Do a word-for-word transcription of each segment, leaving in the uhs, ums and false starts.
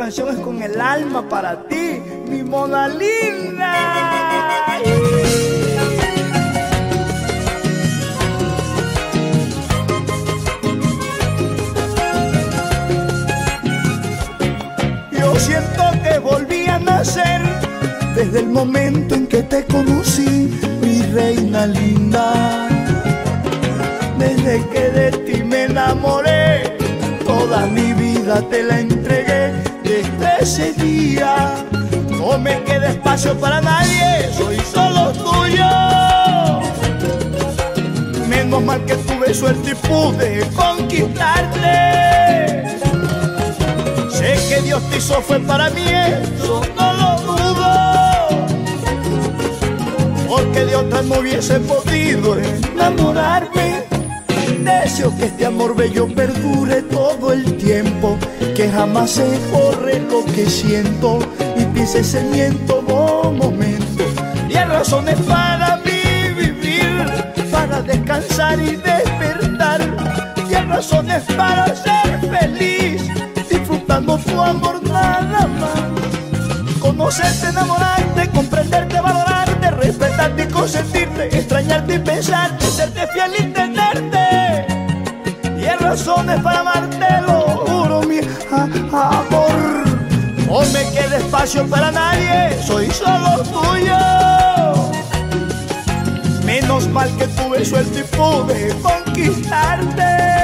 canción es con el alma para ti, mi mona linda. Yo siento que volví a nacer desde el momento en que te conocí, mi reina linda. Desde que de ti me enamoré, toda mi vida te la entregué. Desde ese día no me queda espacio para nadie, soy solo tuyo. Menos mal que tuve suerte y pude conquistarte. Sé que Dios te hizo fue para mí, eso no lo dudo, porque de otra no hubiese podido enamorarme. Deseo que este amor bello perdure todo el tiempo, que jamás se borre lo que siento y pienses en mí en todo momento. Y hay razones para mí vivir, para descansar y despertar. Y hay razones para ser feliz, disfrutando tu amor nada más. Conocerte, enamorarte, comprenderte, valorarte, respetarte y consentirte, extrañarte y pensarte, serte fiel y tenerte. Y hay razones para amarte, lo juro, mi amor. No me queda espacio para nadie, soy solo tuyo. Menos mal que tuve suerte y pude conquistarte.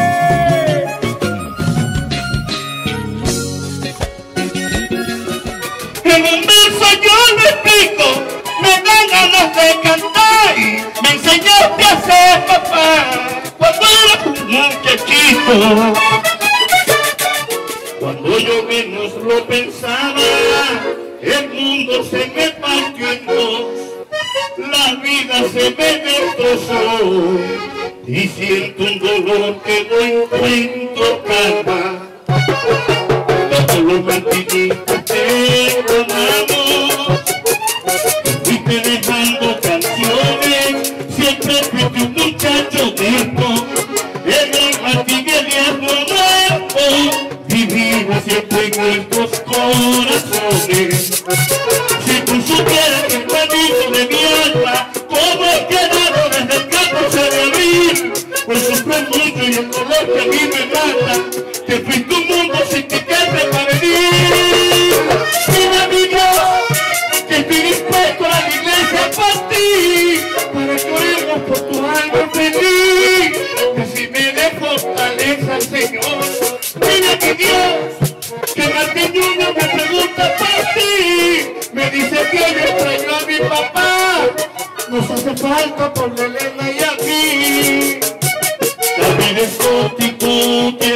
En un verso yo lo explico, me dan ganas de cantar. Me enseñaste a ser papá cuando era un muchachito. Cuando yo menos lo pensaba, el mundo se me partió en dos, la vida se me destrozó y siento un dolor que no encuentro calma. Todos los martiritos te amamos, fuiste dejando canciones, siempre fuiste un muchacho disco, en el martillo de amor nuevo, vivimos siempre en nuestros corazones. Si tú supieras que el cuadrito de mi alma, como he quedado desde el catorce de abril, pues sufro mucho y el dolor que a mí me mata, te fuiste un mundo sin que quede para venir. Dime a mi Dios que estoy dispuesto a la iglesia para ti, para que oremos por tu alma feliz, que si me dé fortaleza, Señor. Dime a mi Dios que Martín Junior me pregunta por ti, me dice que yo extraño a mi papá, nos hace falta por Elena y a mí. La vida es cortico,